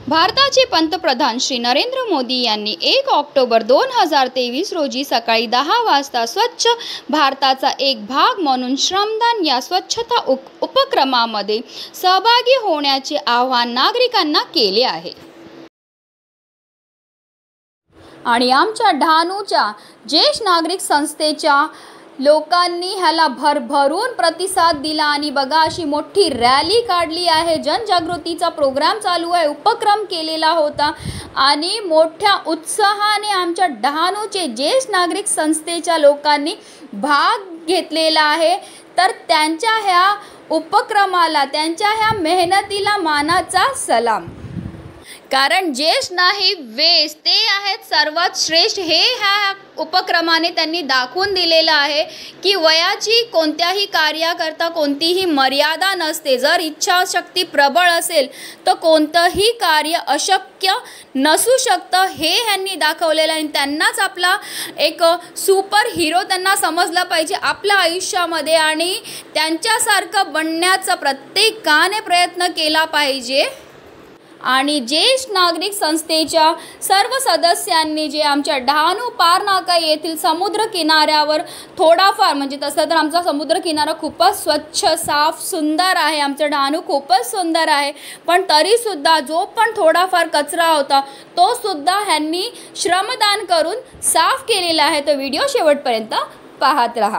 भारताचे पंतप्रधान श्री नरेंद्र मोदी यांनी 1 ऑक्टोबर 2023 रोजी सकाळी 10 वाजता स्वच्छ भारताचा एक भाग म्हणून श्रमदान या स्वच्छता उपक्रमामध्ये सहभागी होण्याचे आवाहन नागरिकांना केले आहे। आणि आमच्या डहाणूच्या ज्येष्ठ नागरिक संस्थेच्या लोकांनी ह्याला भरभरून प्रतिसाद दिला आणि बघा अशी मोठी रॅली काढली आहे। जनजागृतीचा प्रोग्राम चालू आहे, उपक्रम केलेला होता आणि मोठ्या उत्साहाने आमच्या डहाणूचे ज्येष्ठ नागरिक संस्थेच्या लोकांनी भाग घेतलेला आहे। तर त्यांच्या ह्या उपक्रमाला, त्यांच्या ह्या मेहनतीला मानाचा सलाम। कारण ज्येष्ठ नाही वेस्ट ते आहेत सर्वात श्रेष्ठ हे ह्या उपक्रमाने त्यांनी दाखवून दिलेलं आहे की वयाची कोणत्याही कार्याकरता कोणतीही मर्यादा नसते। जर इच्छाशक्ती प्रबळ असेल तर कोणतंही कार्य अशक्य नसू शकतं हे ह्यांनी दाखवलेलं आहे। त्यांनाच आपला एक सुपर हिरो त्यांना समजला पाहिजे आपल्या आयुष्यामध्ये आणि त्यांच्यासारखं बनण्याचा प्रत्येकाने प्रयत्न केला पाहिजे। आणि ज्येष्ठ नागरिक संस्थेच्या सर्व सदस्यांनी जे आमच्या डहाणू पारनाका येथील समुद्र किनाऱ्यावर थोडाफार म्हणजे तसं तर आमचा समुद्र किनारा खूपच स्वच्छ साफ सुंदर आहे, आमचं डहाणू खूपच सुंदर आहे, पण तरीसुद्धा जो पण थोडाफार कचरा होता तो सुद्धा ह्यांनी श्रमदान करून साफ केलेला आहे। तो व्हिडिओ शेवटपर्यंत पाहत रहा।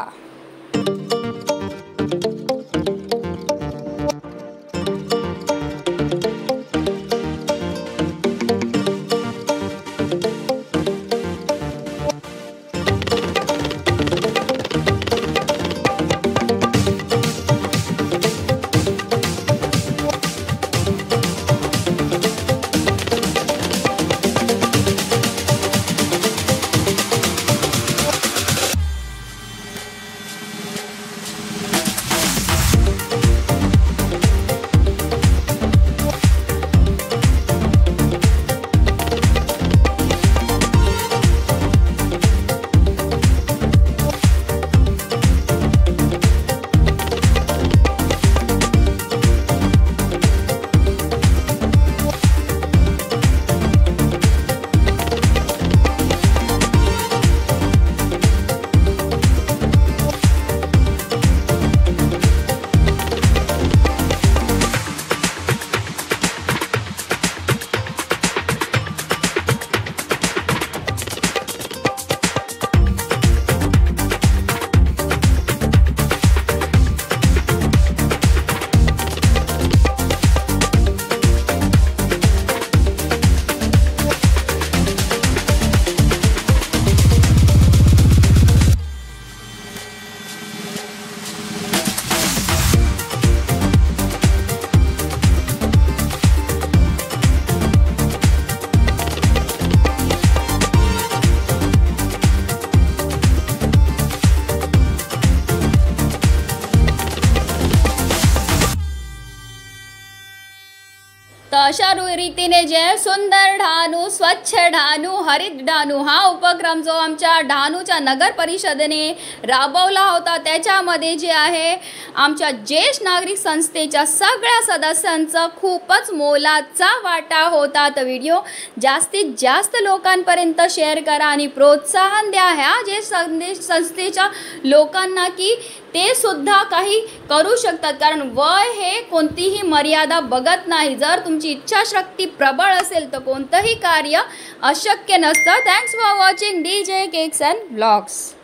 अशा रीतीने जे सुंदर डहाणू, स्वच्छ डहाणू, हरित डहाणू हा उपक्रम जो आमच्या डहाणूच्या नगर परिषदेने राबवला होता त्याच्यामध्ये जे आहे आमच्या ज्येष्ठ नागरिक संस्थेच्या सगळ्या सदस्यांचा खूपच मोलाचा वाटा होता। तर व्हिडिओ जास्तीत जास्त लोकांपर्यंत शेअर करा आणि प्रोत्साहन द्या ह्या जे संस्थेच्या लोकांना की ते सुद्धा काही करू शकतात। कारण वय हे कोणतीही मर्यादा बघत नाही। जर तुमची इच्छाशक्ती प्रबळ असेल तर कोणतंही कार्य अशक्य नसतं। Thanks for watching DJ Cakes and Vlogs।